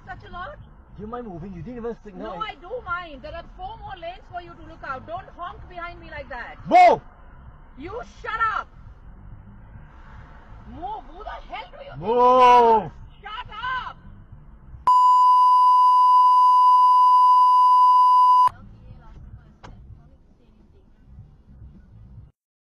such a lot? Do you mind moving? You didn't even signal. No, I do mind. There are 4 more lanes for you to look out. Don't honk behind me like that. Move! You shut up. Move. Who the hell do you think? Move!